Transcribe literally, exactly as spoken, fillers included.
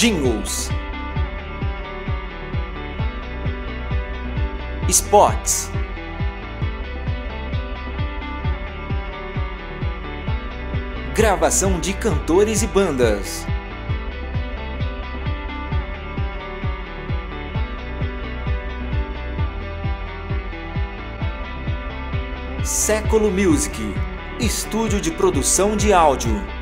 Jingles, spots, gravação de cantores e bandas, Século Music, estúdio de produção de áudio.